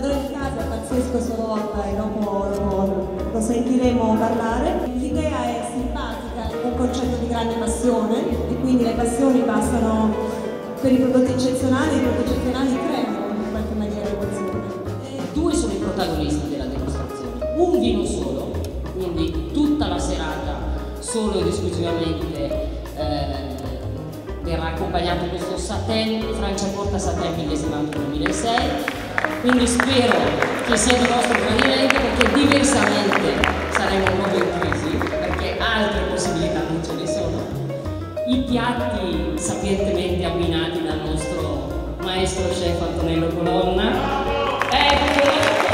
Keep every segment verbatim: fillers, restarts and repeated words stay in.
padrone di casa è pazzesco solo e dopo, dopo lo sentiremo parlare. L'idea è simpatica, è un concetto di grande passione e quindi le passioni passano per i prodotti eccezionali, i prodotti eccezionali creano in qualche maniera emozione. Due sono i protagonisti della dimostrazione, un vino solo, quindi tutta la serata solo ed esclusivamente eh, verrà accompagnato questo Satin, Francia Porta Satin millesimato duemilasei, quindi spero che sia di vostro gradimento perché diversamente saremo proprio in crisi, perché altre possibilità non ce ne sono. I piatti sapientemente abbinati dal nostro maestro chef Antonello Colonna, ecco,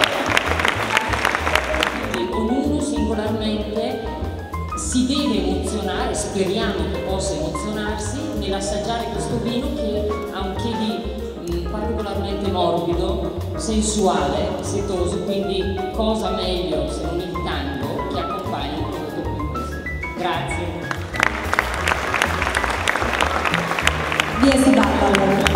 quindi ognuno singolarmente si deve emozionare, speriamo che possa emozionarsi nell'assaggiare questo vino che ha un che di mh, particolarmente morbido, sensuale, setoso, quindi cosa meglio se non il tango che accompagna un prodotto come questo. Grazie. Vi è stato allora.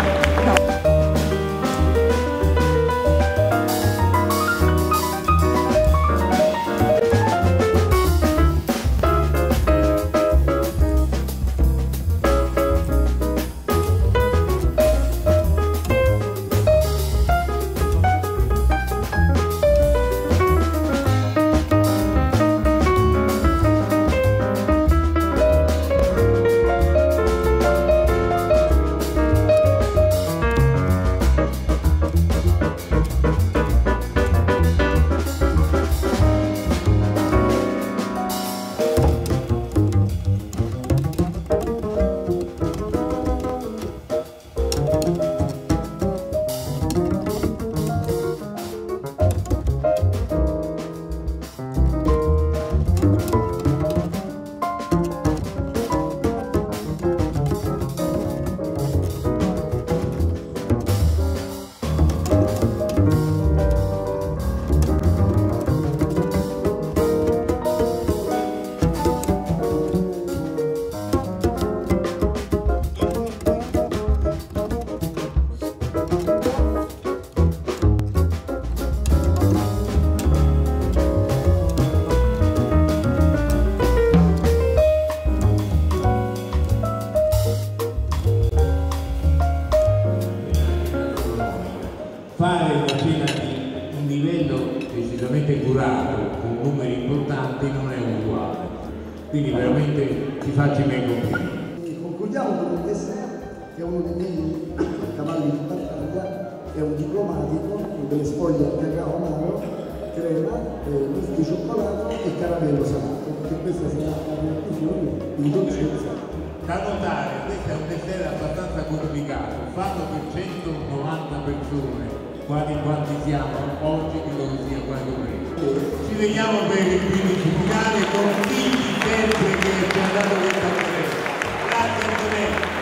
Fare una cena di un livello decisamente curato con numeri importanti non è usuale, quindi veramente ti faccio i miei complimenti. Concludiamo con il dessert, che è uno dei miei cavalli di battaglia, è un diplomatico con delle sfoglie al cacao amaro, crema, eh, mousse di cioccolato e caramello salato, perché questa sarà la conclusione di dolcezza. Da notare, questo è un dessert abbastanza complicato, fatto per centonovanta persone, quasi quanti siamo oggi, credo che sia quasi questo. Ci vediamo per il quindici finale con Figli sempre che ci ha dato questa presa. Grazie Antonello.